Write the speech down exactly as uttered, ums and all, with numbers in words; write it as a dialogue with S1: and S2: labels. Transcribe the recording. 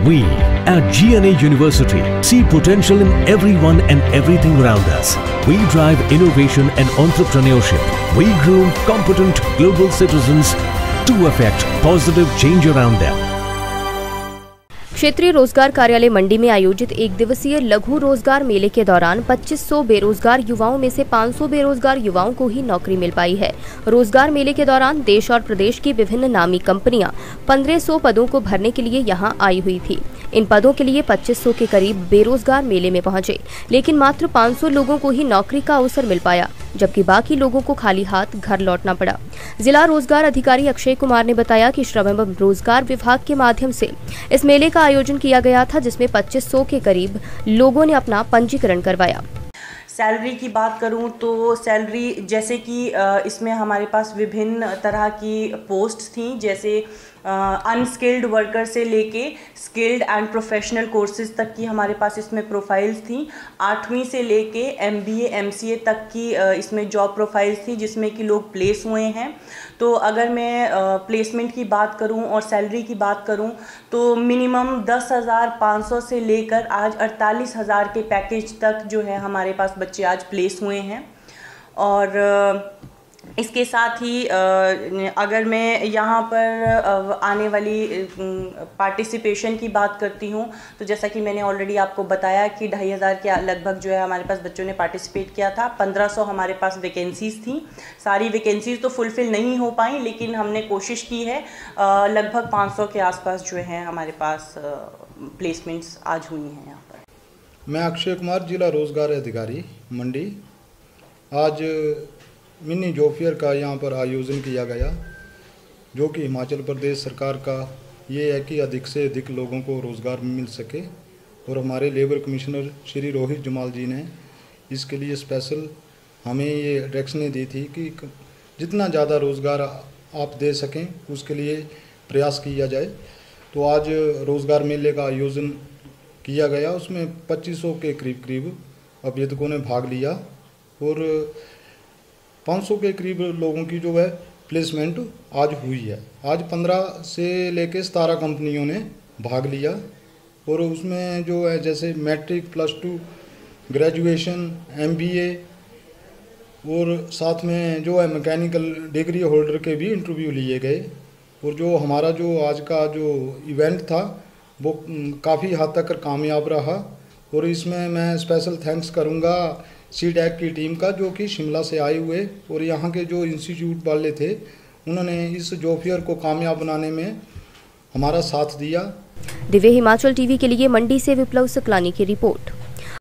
S1: We at G N A University see potential in everyone and everything around us. We drive innovation and entrepreneurship. We groom competent global citizens to affect positive change around them.
S2: क्षेत्रीय रोजगार कार्यालय मंडी में आयोजित एक दिवसीय लघु रोजगार मेले के दौरान पच्चीस सौ बेरोजगार युवाओं में से पाँच सौ बेरोजगार युवाओं को ही नौकरी मिल पाई है। रोजगार मेले के दौरान देश और प्रदेश की विभिन्न नामी कंपनियां पंद्रह सौ पदों को भरने के लिए यहां आई हुई थी। इन पदों के लिए पच्चीस सौ के करीब बेरोजगार मेले में पहुंचे, लेकिन मात्र पाँच सौ लोगों को ही नौकरी का अवसर मिल पाया, जबकि बाकी लोगों को खाली हाथ घर लौटना पड़ा। जिला रोजगार अधिकारी अक्षय कुमार ने बताया कि श्रम एवं रोजगार विभाग के माध्यम से इस मेले का आयोजन किया गया था, जिसमें पच्चीस सौ के करीब लोगों ने अपना पंजीकरण करवाया।
S3: सैलरी की बात करूं तो सैलरी जैसे कि इसमें हमारे पास विभिन्न तरह की पोस्ट्स थी, जैसे अनस्किल्ड वर्कर से लेके स्किल्ड एंड प्रोफेशनल कोर्सेज तक की हमारे पास इसमें प्रोफाइल्स थी। आठवीं से लेके एमबीए एमसीए तक की इसमें जॉब प्रोफाइल्स थी, जिसमें कि लोग प्लेस हुए हैं। तो अगर मैं प्लेसमेंट की बात करूं और सैलरी की बात करूं तो मिनिमम दस हज़ार पाँच सौ से लेकर आज अड़तालीस हज़ार के पैकेज तक जो है हमारे पास बच्चे आज प्लेस हुए हैं। और इसके साथ ही अगर मैं यहाँ पर आने वाली पार्टिसिपेशन की बात करती हूँ तो जैसा कि मैंने ऑलरेडी आपको बताया कि ढाई हज़ार के लगभग जो है हमारे पास बच्चों ने पार्टिसिपेट किया था। पंद्रह सौ हमारे पास वैकेंसीज़ थी। सारी वैकेंसीज़ तो फुलफ़िल नहीं हो पाई, लेकिन हमने कोशिश की है। लगभग पाँच सौ के आसपास जो है हमारे पास प्लेसमेंट्स आज हुई हैं यहाँ पर।
S4: मैं अक्षय कुमार, जिला रोजगार अधिकारी मंडी। आज मिनी जॉब फेयर का यहाँ पर आयोजन किया गया, जो कि हिमाचल प्रदेश सरकार का ये है कि अधिक से अधिक लोगों को रोज़गार मिल सके। और हमारे लेबर कमिश्नर श्री रोहित जमाल जी ने इसके लिए स्पेशल हमें ये डायरेक्शनें दी थी कि जितना ज़्यादा रोज़गार आप दे सकें उसके लिए प्रयास किया जाए। तो आज रोज़गार मेले का आयोजन किया गया, उसमें पच्चीस सौ के करीब करीब अभ्यर्थकों ने भाग लिया और पाँच सौ के करीब लोगों की जो है प्लेसमेंट आज हुई है। आज पंद्रह से लेके सतारह कंपनियों ने भाग लिया और उसमें जो है जैसे matric, plus two, graduation, MBA और साथ में जो है मैकेनिकल डिग्री होल्डर के भी इंटरव्यू लिए गए। और जो हमारा जो आज का जो इवेंट था वो काफ़ी हद तक कामयाब रहा। और इसमें मैं स्पेशल थैंक्स करूँगा सी डैक की टीम का, जो कि शिमला से आए हुए और यहाँ के जो इंस्टीट्यूट वाले थे उन्होंने इस जॉब फेयर को कामयाब बनाने में हमारा साथ दिया।
S2: दिव्य हिमाचल टीवी के लिए मंडी से विप्लव सुकलानी की रिपोर्ट।